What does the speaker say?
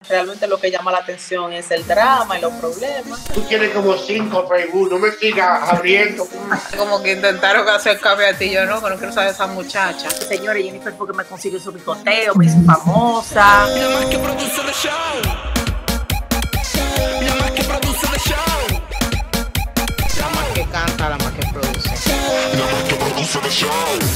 Realmente lo que llama la atención es el drama y los problemas. Tú tienes como 5 Facebook, no me sigas abriendo. Como que intentaron acercarme a ti, yo no, que no quiero saber de esa muchacha. Señores, Jennifer fue que me consiguió su picoteo, me hizo famosa. La más que produce el show. La más que produce el show. La más que canta, la más que produce. La más que produce el show.